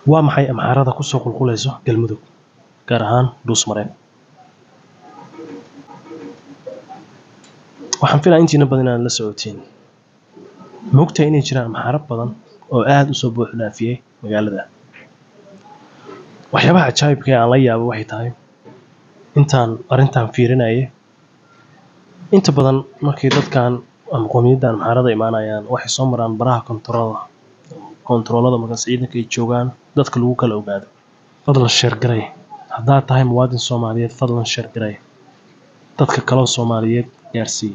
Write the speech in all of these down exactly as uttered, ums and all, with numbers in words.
waa maxay amxaarada ku soo qulqulayso galmudug gaar ahaan dhuusmareen? waxaan filayaa intiina badan inaad la socotiin. ma ogtahay inay jiraan amxaaro badan oo aad u soo buux dhaafiyey magaalada? waxyaabaha cajaa'ibka ee aan la yaabo waxay tahay intaan arrintan fiirinayay, inta badan markay dadkan ama qowmiyadda amxaarada imaanayaan waxay soo maraan baraha kontaroolada kontaroolada markaas ciidanka ay joogaan dadka lagu kala ogaado. fadlan sheer garay haddaad tahay muwaadin Soomaaliyeed, fadlan sheer garay dadka kale Soomaaliyeed gaarsii.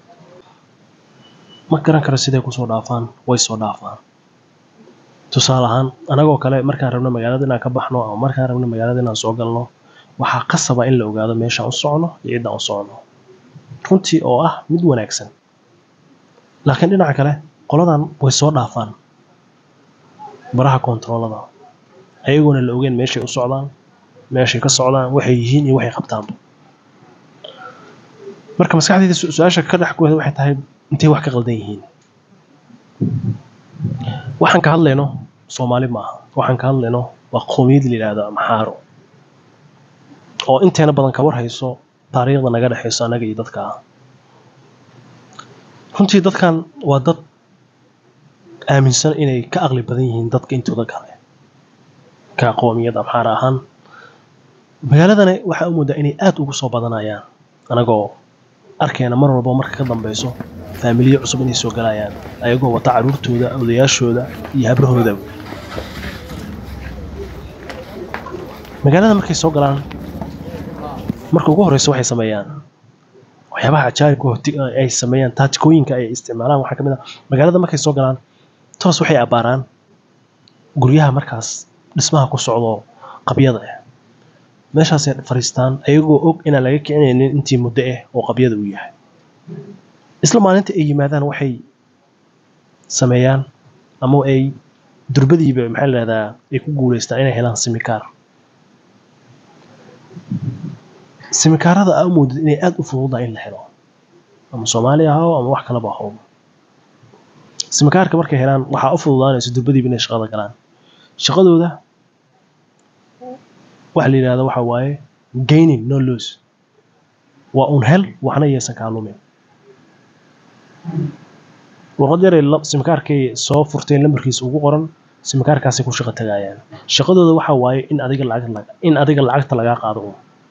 ma garan karo siday ku soo dhaafaan, way soo dhaafaan. tusaale ahaan anagoo kale markaan rabno magaalada inaan ka baxno ama markaan rabno magaalada inaan soo galno, waxaa qasaba in la ogaado meeshaan u socono iyo cidda u socono, runtii oo ah mid wanaagsan. laakiin dhinaca kale qoladan way soo dhaafaan baraha kontaroolada ayagoona la ogeyn meeshay u socdaan, meeshay ka socdaan, waxay yihiin iyo waxay qabtaan. marka maskaxdayda su-aasha ka dhex guuxda waxay tahay intay wax ka qaldan yihiin. waxaan ka hadlayno Soomaali maaha, waxaan ka hadlayno waa qowmiyad la yiraahdo amxaaro oo inteena badan ka war hayso taariikhda naga dhaxayso anaga iyo dadka. runtii dadkan waa dad aaminsan inay ka aqli badan yihiin dadka intooda kale ka qowmiyad amxaar ahaan. magaaladana waxaa u moodaa inay aad ugu soo badanayaan, anagoo arkayna mar walba marka ka dambeyso faamiliyo cusub inay soo galayaan ayagoo wata caruurtooda, odayaashooda iyo habrahooda. magaalada markay soo galaan marka ugu horeysa waxay sameeyaan waxyaabaha cajaa'ibka ay sameeyaan, taajikooyinka ay isticmaalaan waxaa ka mid ah magaalada markay soo galaan toos waxay abaaraan guryaha markaas dhismaha ku socdo qabyada ah. meeshaasay fariistaan ayagoo og inaan laga kicinaynin intii muddo ah oo qabyada uu yahay. isla maalinta ay yimaadaan waxay sameeyaan ama ay durbadiiba maxaa la yidhahdaa ay ku guuleystaan inay helaan simikaar. simikaarada aa u moodid inay aad u fududahay in la helo, ama Soomaali ahaw ama wax kalaba ahaw. simikaarka markay helaan waxaa u fududaanaysa durbadiiba inay shaqada galaan. shaqadooda waxa la yiraahdo waxa waaye gaining no lose, waa un hel waxna yeesan kaa lumin. warqad yar ee simikaarkay soo furteen lambarkiisa ugu qoran, simikaarkaasay ku shaqo tagayaan. shaqadooda waxa waaye in adiga lacag laga in adiga lacagta laga qaado.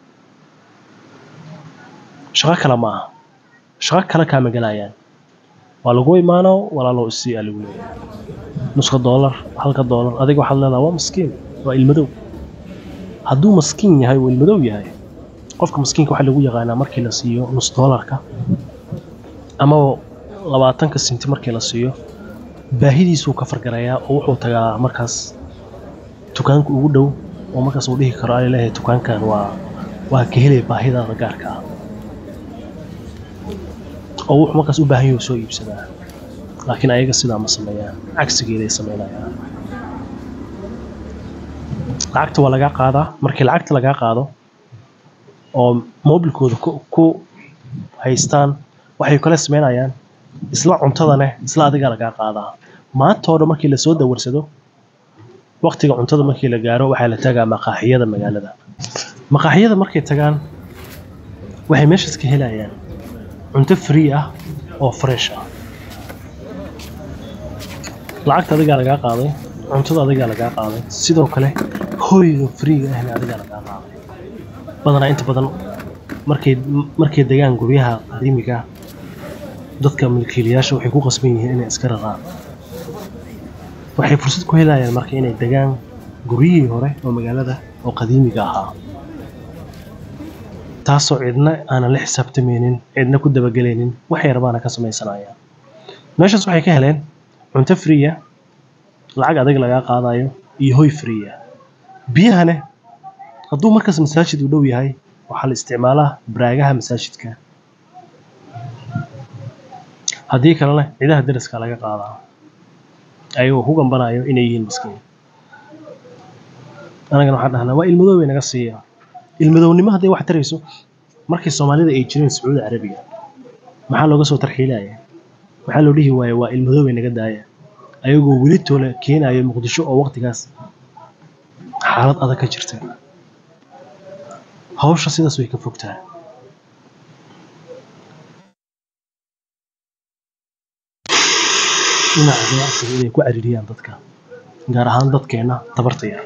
shaqo kale ma aha, shaqo kale kaama galayaan. waa lagu imaano walaalo isii aa lagu leeyahay nuska doolar, halka doolar, adiga waxaad leedahay waa maskiin, waa ilmadow. hadduu maskiin yahay oo ilmadow yahay, qofka maskiinka waxaa lagu yaqaanaa markii la siiyo nus doolarka ama labaatanka senti markii la siiyo baahidiisuu ka fargarayaa oo wuxuu tagaa markaas dukaanka ugu dhow oo markaas uu dhihi karo ay leeyahay dukaankan waa waa ka helay baahidaada gaarka ah oo wuxuu markaas u baahan yahay soo iibsadaa. laakiin ayaga sidaa ma sameeyaan, cagsigeeday sameynayaan. lacagta waa laga qaadaa. markii lacagta laga qaado oo mobilkooda ku haystaan waxay kala sameynayaan isla cuntadana isla adiga laga qaadaa. maanta oo dhan markii la soo dawarsado waqtiga cuntada markii la gaaro waxaa la tagaa maqaaxiyada magaalada. maqaaxiyada markay tagaan waxay meeshaas ka helayaan cunto free ah oo fresh ah. lacagta adiga laga qaaday, cuntada adiga laga qaaday, sidoo kale hoyga free ah adiga laga qaaday. badanaa inta badan markay markay degaan guryaha qadiimiga dadka milkiilayaasha waxay ku qasban yihiin inay iska raraan. waxay fursad ku helayaan marka inay degaan guryihii hore oo magaalada oo qadiimiga ahaa, taasoo cidna aanan la xisaabtamaynin, cidna ku dabagelaynin, waxay rabaana ka samaysanayaan. meeshaas waxay ka heleen cunto free ah, lacag adiga laga qaadayo iyo hoy free ah. biyahana hadduu markaas masaajid u dhow yahay waxaa la isticmaalaa baraagaha masaajidka, haddii kalena ciidaha dariska laga qaadaa ayagoo ku gambanayo inay yihiin maskiin. anagana waxaan dhahnaa waa ilmadow naga siiya. ilmadownimo hadday wax tarayso markii Soomaalida ay jireen Sacuudi Carabiga maxaa looga soo tarxiilaya? maxaa loo dhihi waayay waa ilmadow naga daaya ayagoo weli toole keenayo Muqdisho oo waqtigaas xaalad adag ka jirta hawsha sidaas way ka fogtaa dhinaca ganacsiga inay ku cariiriyaan dadka gaar ahaan dadkeena tabarta yar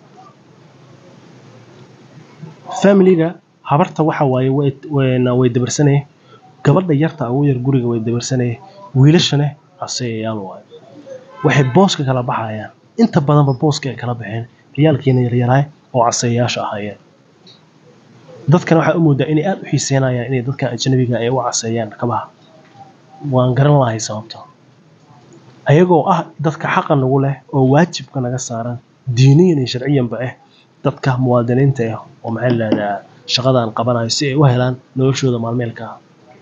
familiga habarta waxa waaye way way dabarsanay gabadha yarta ugu yar guriga way dabarsanay wiilashana asayayaal waay waxay booska kala baxayaan inta badanba booska ay kala baxeen ciyaalkeena yaryaraay oo casayaasha ahaayeen dadkana waxa u moodaa inay aad u xiiseynayaan inay dadka ajnabiga ay u casayaan kabaha waan garan lahay sababta ayagoo ah dadka xaq nagu leh oo waajibka naga saaran diiniyan iyo sharciyanba ah dadka muwaadiniinta ah oo maxay leedahay shaqadan qabanayo si ay u helaan noloshooda maalmeelka ah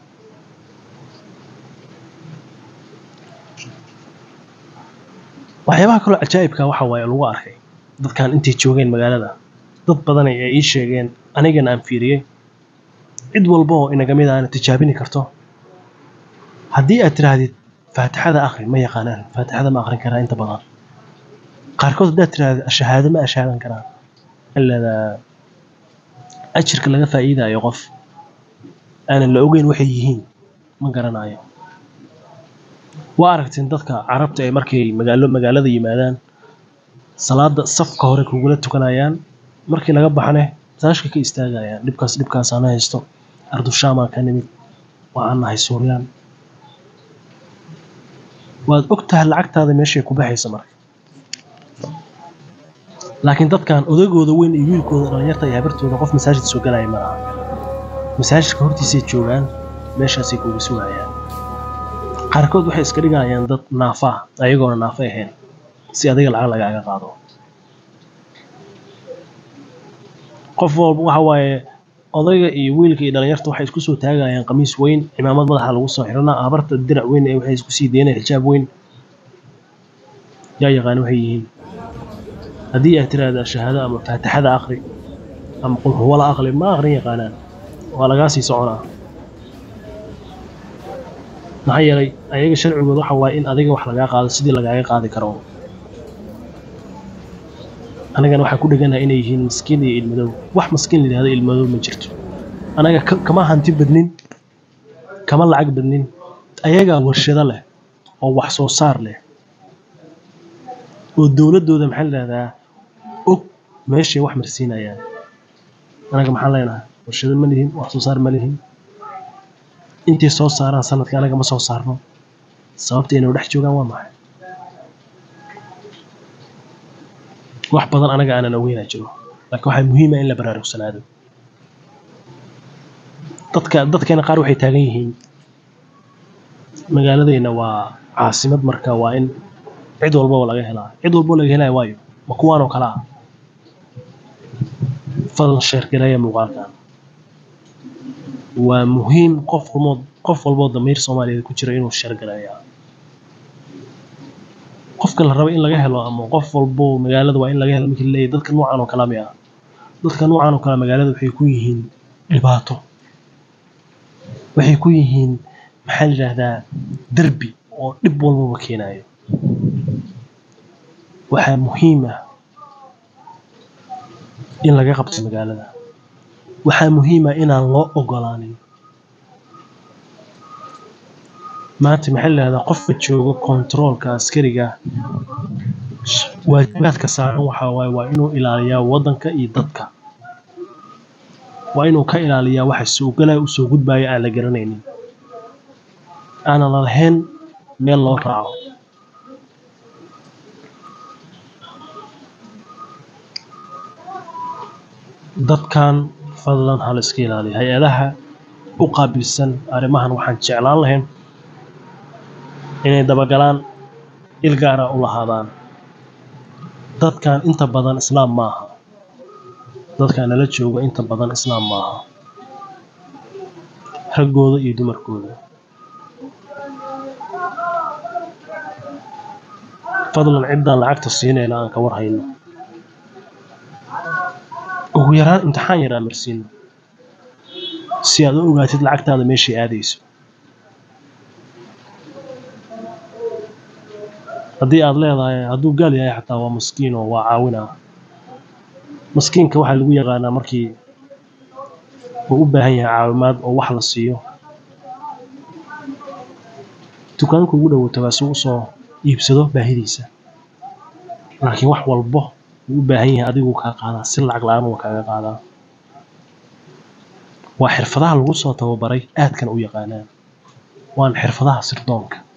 waxyaabaha kale cajaa'ibka waxa waaye lagu arkay dadkan intay joogeen magaalada dad badan ay ii sheegeen anigana aan fiiriyay cid walba oo inaga mid ah tijaabini karto haddii aad tiraahdid faatixada akhri ma yaqaanaan faatixada ma akhrin karaan inta badan qaarkood haddaad tiraahdo shahaado ma ashaadan karaan ilaa ajirka laga faa'iidayo qof aanan la ogeyn waxay yihiin ma garanayo waa aragteen dadka carabta ee markay magaalo magaalada yimaadaan salaada safka hore kugula tukanayaan markii laga baxane taashka ka istaagayaan dhibkaas dhibkaas aan haysto ardu shaama ka nimid waxaan nahay Suuriyaan waad ogtahay lacagtaada meeshay ku baxayso marka laakiin dadkan odagooda weyn iyo wiilkooda dhalinyarta iyo habartooda qof masaajid soo galay ma aha masaajidka hortiisa joogaan meeshaasay kugu sugayaan qaarkood waxay iska dhigayaan dad naafa ayagoona naafa ahayn si adiga lacag lagaaga qaado qof walba waxa waaye odayga iyo wiilka iyo dhalinyarta waxay isku soo taagayaan qamiis weyn cimaamad madaxa lagu soo xiranaa abarta dirac weyn ee waxay isku sii deynayaan xijaab weyn yaa yaqaan waxay yihiin haddii aad tiraahdo shahaado ama faatixada akhri ama qul huwa la aqli ma akhrin yaqaanaan waa lagaa sii soconaa maxaa yeelay ayaga sharcigooda waxa waaye in adiga wax lagaa qaado sidii lagaaga qaadi karo anagana waxaan ku dhiganahay inay yihiin miskiin iyo ilmadow wax miskiin la yidhaahdo ilmadow ma jirto anaga kama hanti badnin kama lacag badnin ayagaa warshado leh oo wax soo saar leh oo dowladooda maxaa la yidhahdaa og meeshay wax marsiinayaan anaga maxaan leenahay warshado ma lihin wax soo saar ma lihin intay soo saaraan sanadka anaga ma soo saarno sababta inay dhex joogaan waa maxay wax badan anaga aanan ogeynaa jiro laakiin waxaa muhiim ah in la baraarugsanaado dadka dadkeena qaar waxay taagan yihiin magaaladeena waa caasimad marka waa in cid walba laga helaa cid walba laga helaa waayo ma kuwaan oo kala ah fadlan sheer gareeya muuqaalkan waa muhiim qof walbo qof walbo damiir Soomaaliyeed ku jira inuu sheer gareeyo qofka la rabo in laga helo ama qof walbo magaalada waa in laga helo markii leeyahay dadka noocan oo kala miya dadka noocan oo kala magaalada waxay ku yihiin dhibaato waxay ku yihiin maxaa la yiraahdaa darbi oo dhib walba keenayo waxaa muhiim ah in laga qabto magaalada waxaa muhiim ah inaan loo ogolaanin maanta maxaa la yiraahdaa qofka jooga controlka askariga waajibaadka saaran waxa waaye waa inuu ilaaliyaa wadanka iyo dadka waa inuu ka ilaaliyaa waxa soo galay u soo gudbaya aan la garanaynin ana la lahayn meel loo raaco dadkan fadlan hal iska ilaaliya hay'adaha u qaabilsan arrimahan waxaan jeclaan lahayn inay dabagalaan il gaar ah u lahaadaan dadkan inta badan islaam maaha dadkan nala jooga inta badan islaam maaha raggooda iyo dumarkooda fadlan ciddan lacagta siinayna aan ka war hayno ugu yaraan imtixaan yar aan marsiino si aad u ogaatid lacagtaada meeshay aadayso haddii aad leedahay hadduu gaal yahay xataa waa miskiin oo waa caawinaa maskiinka waxaa lagu yaqaanaa markii uu u baahan yahay caawimaad oo wax la siiyo dukaanka ugu dhow tagaa si uu usoo iibsado baahidiisa laakiin wax walbo uu u baahan yahay adigu kaa qaadaa si lacag la'aan uu kaaga qaadaa waa xirfadaha lagu soo tababaray aadkan u yaqaanaan waan xirfadaha sirdoonka